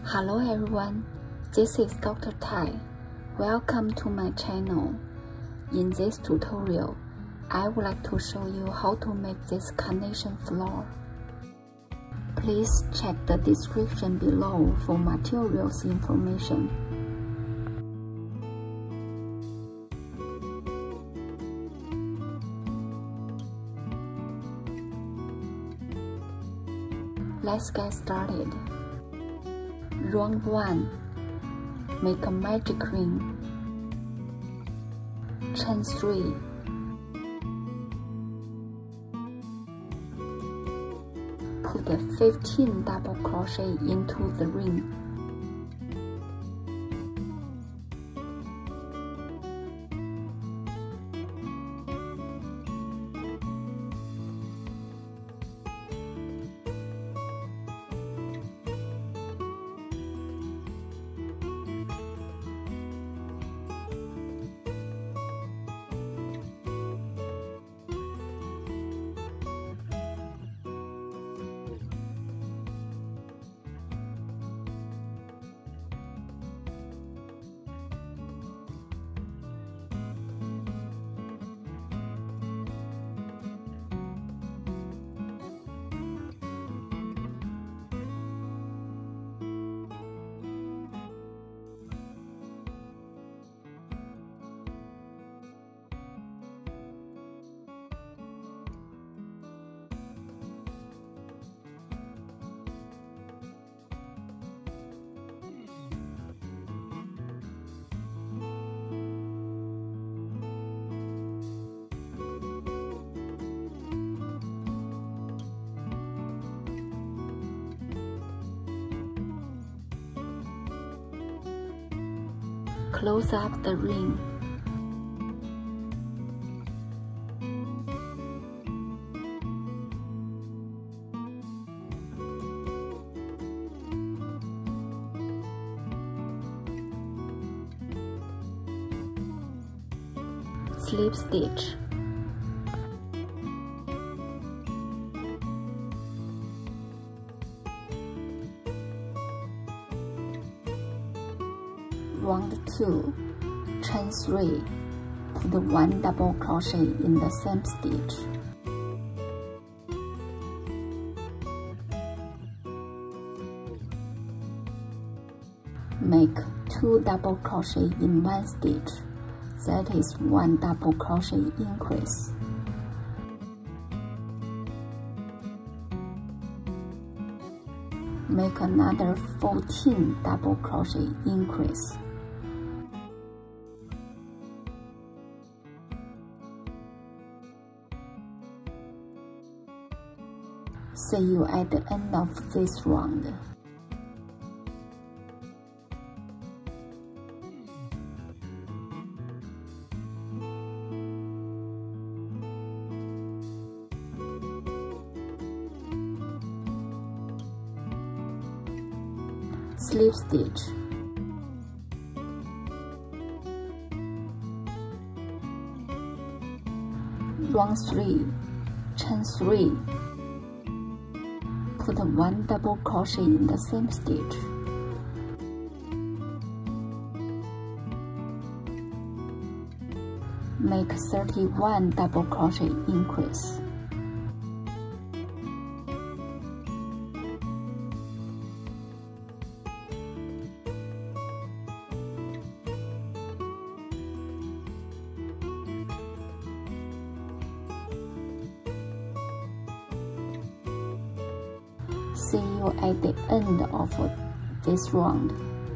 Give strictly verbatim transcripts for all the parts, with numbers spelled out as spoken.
Hello everyone, this is Doctor Tai. Welcome to my channel. In this tutorial, I would like to show you how to make this carnation flower. Please check the description below for materials information. Let's get started. Round one. Make a magic ring. Chain three. Put fifteen double crochet into the ring. Close up the ring. Slip stitch. Round two, chain three, put one double crochet in the same stitch. Make two double crochet in one stitch, that is one double crochet increase. Make another fourteen double crochet increase. See you at the end of this round. Slip stitch. Round three, chain three. Put one double crochet in the same stitch. Make thirty-one double crochet increase. See you at the end of this round.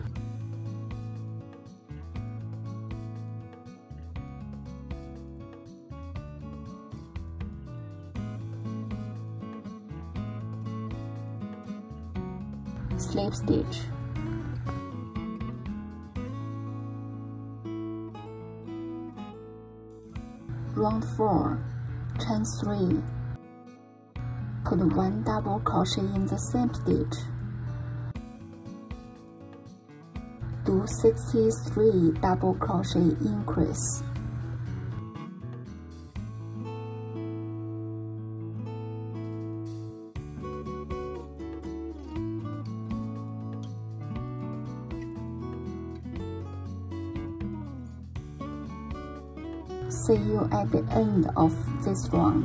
Slip stitch. Round four, chain three. Put one double crochet in the same stitch. Do sixty-three double crochet increase. See you at the end of this round.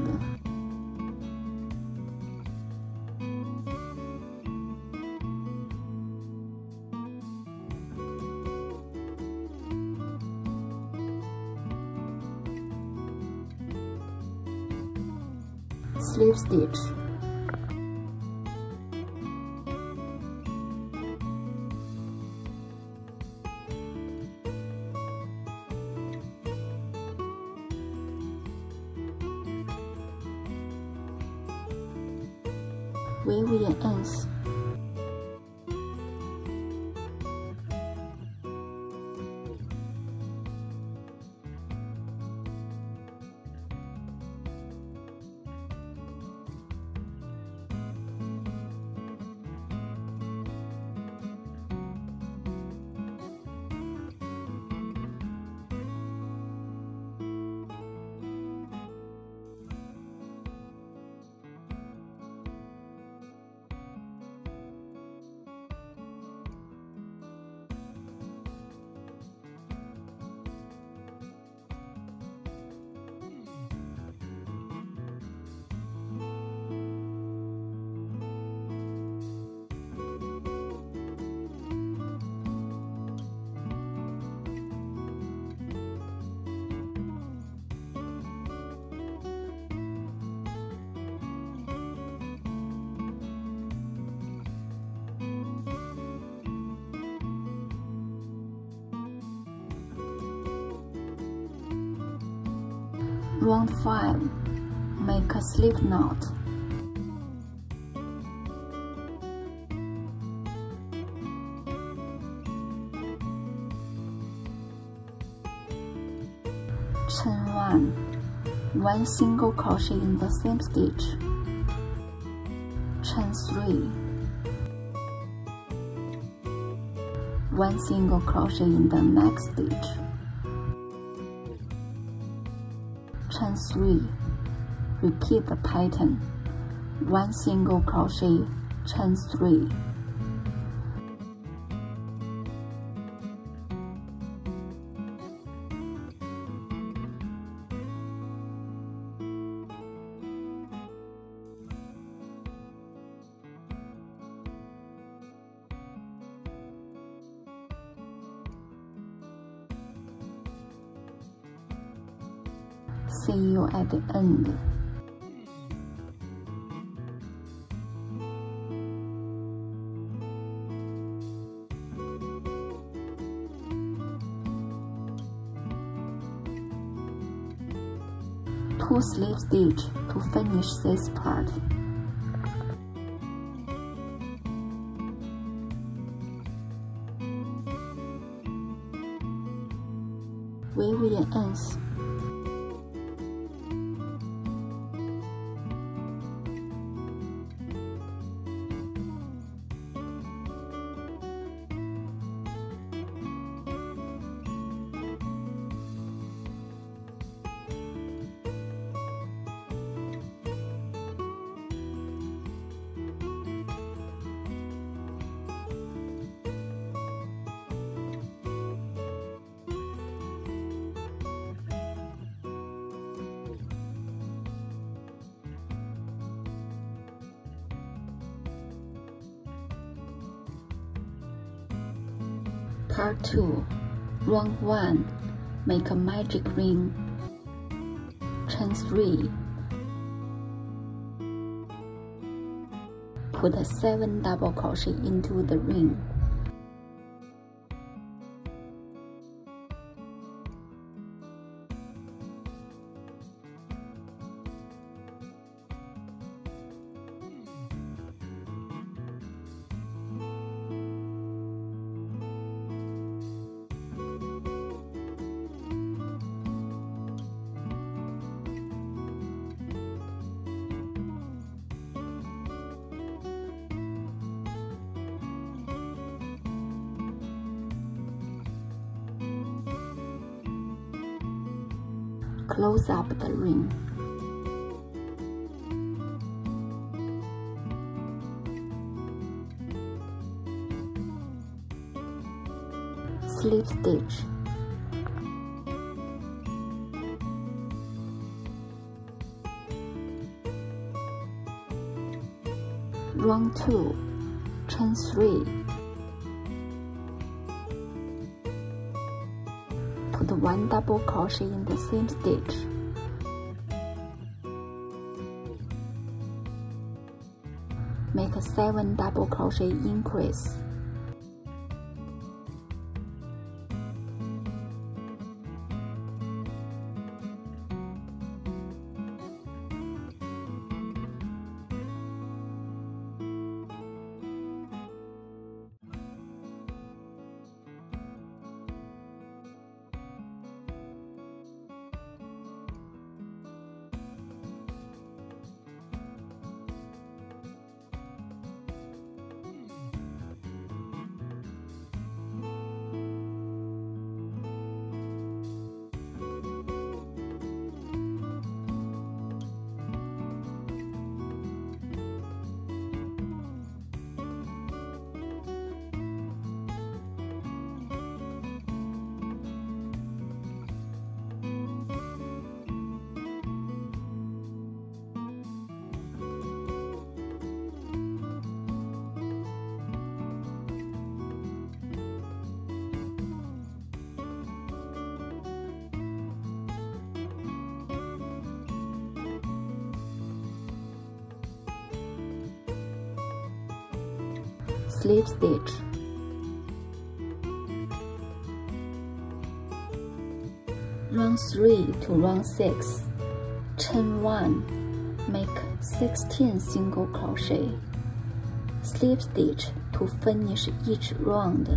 Slip stitch. Weaving ends. Round five. Make a slip knot. Chain one. One single crochet in the same stitch. Chain three. One single crochet in the next stitch. Chain three. Repeat the pattern. One single crochet, chain three. See you at the end. Two slip stitch to finish this part. Weaving ends. Part two. Round one. Make a magic ring. Chain three. Put a seven double crochet into the ring. Close up the ring. Slip stitch. Round two, chain three. Put one double crochet in the same stitch. Make a seven double crochet increase. Slip stitch. Round three to round six, chain one, make sixteen single crochet. Slip stitch to finish each round.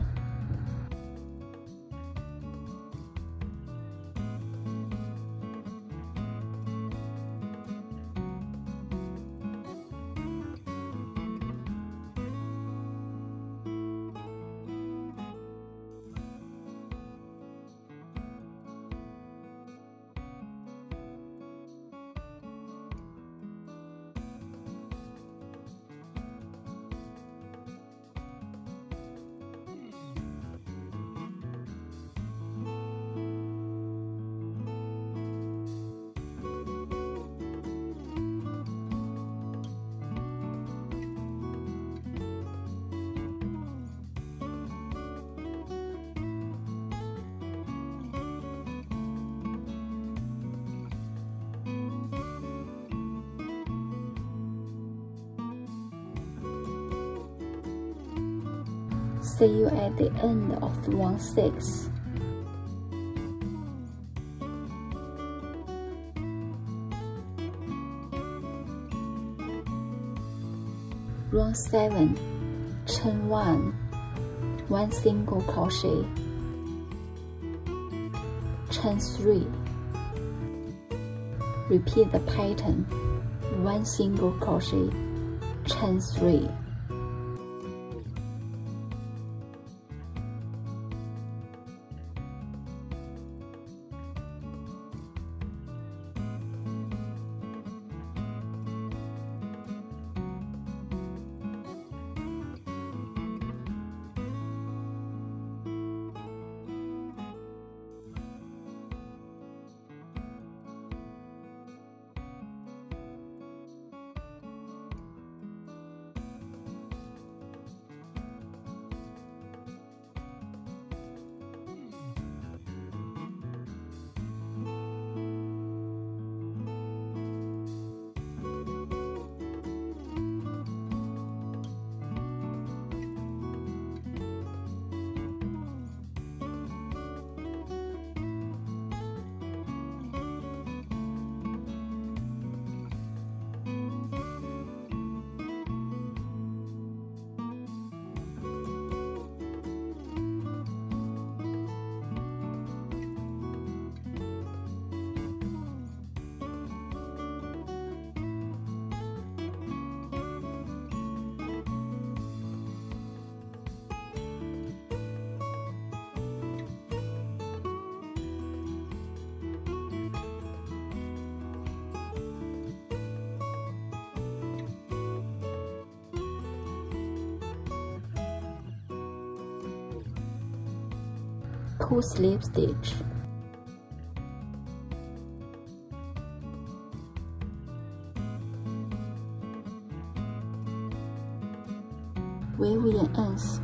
See you at the end of round six. Round seven, chain one, one single crochet, chain three. Repeat the pattern, one single crochet, chain three. Two slip stitch. wavy ends.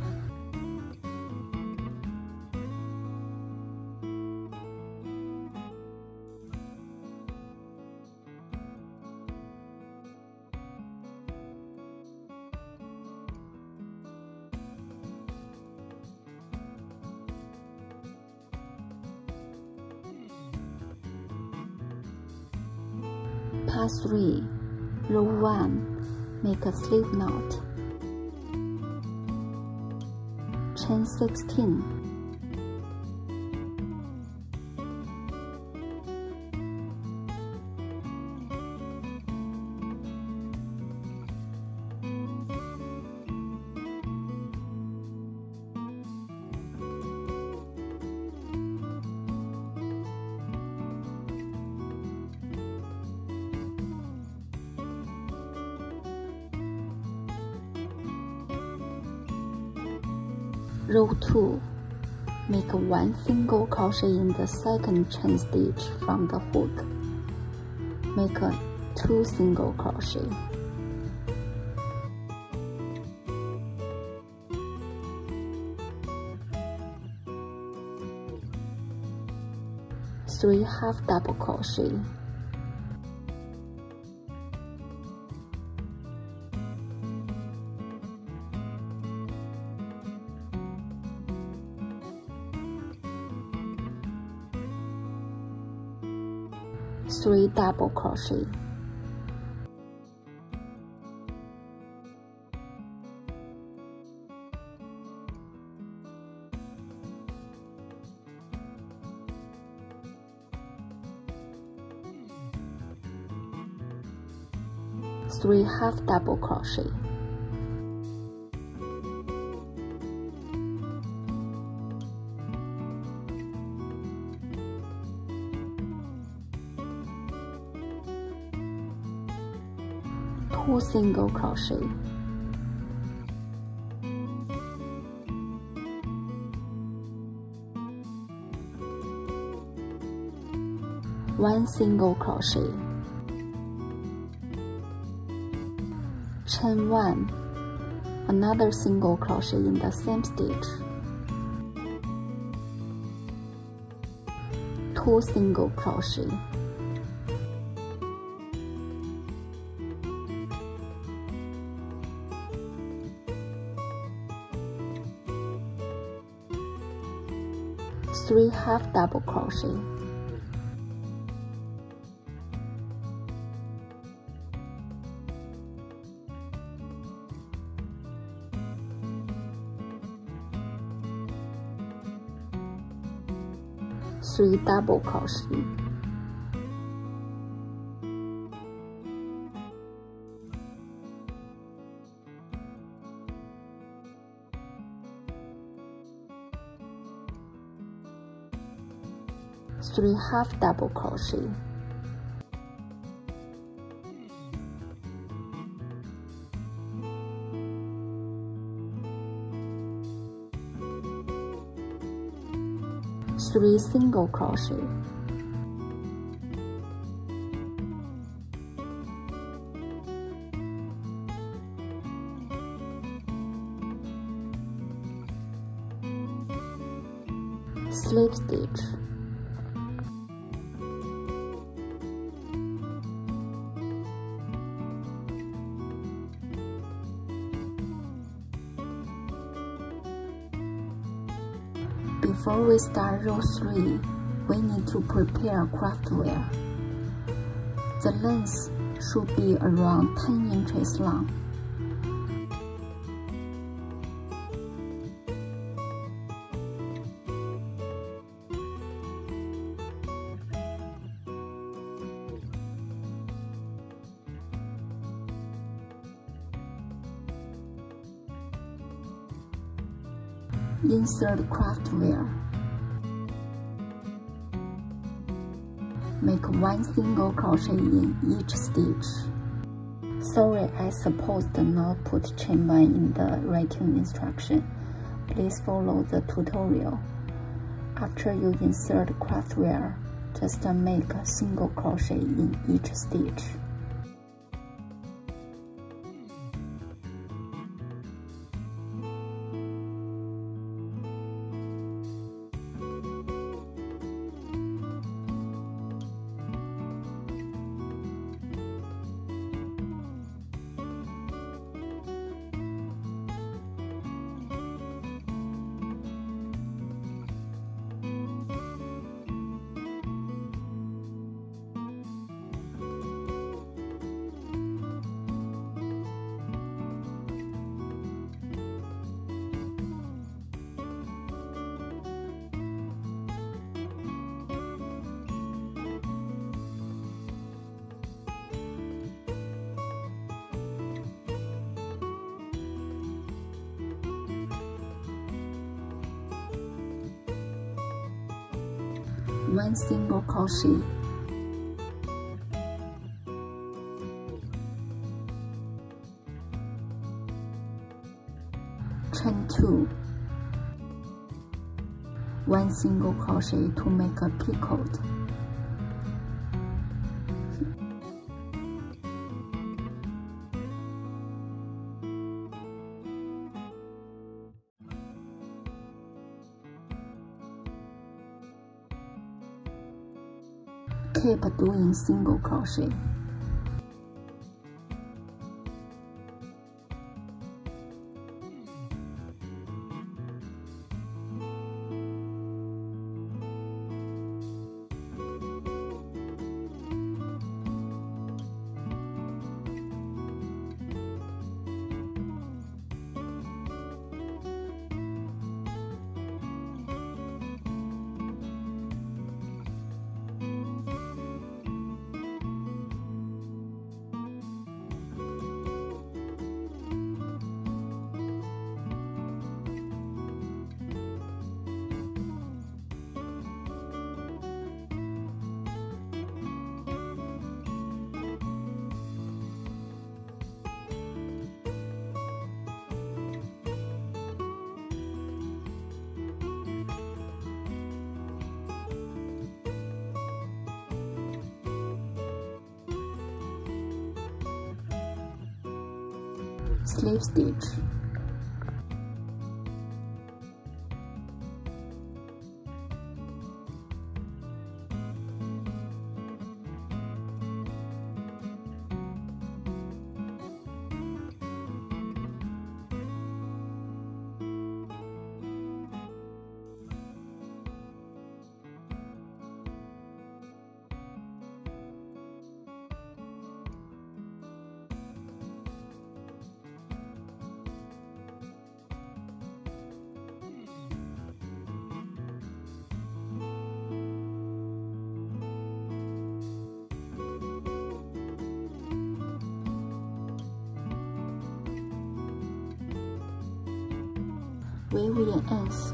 Part three. Row one. Make a slip knot. Chain sixteen. Row two. Make one single crochet in the second chain stitch from the hook. Make a two single crochet. Three half double crochet. Three double crochet. Three half double crochet. Two single crochet. One single crochet. Chain one. Another single crochet in the same stitch. Two single crochet. Three half double crochet. Three double crochet. Three half double crochet. Three single crochet. Slip stitch. Before we start row three, we need to prepare craft wear. The length should be around ten inches long. Insert craft wear. Make one single crochet in each stitch. Sorry, I suppose to not put chain one in the writing instruction. Please follow the tutorial. After you insert craft wear, just make a single crochet in each stitch. one single crochet, chain two, one single crochet to make a picot, keep doing single crochet. Slip stitch, wavy ends,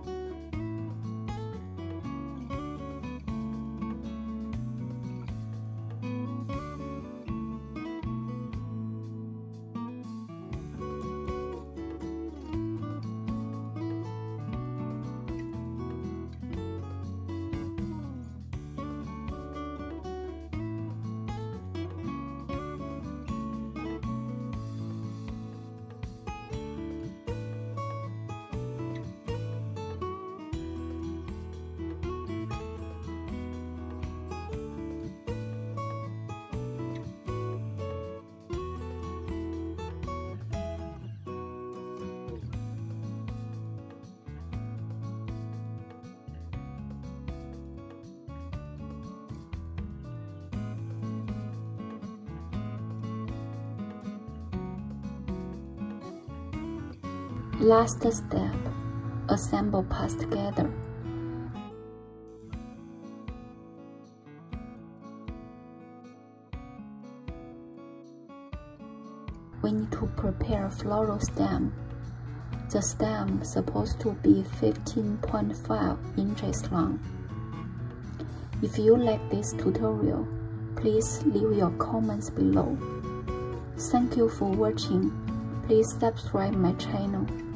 last step, assemble parts together. We need to prepare a floral stem. The stem is supposed to be fifteen point five inches long. If you like this tutorial, please leave your comments below. Thank you for watching. Please subscribe my channel.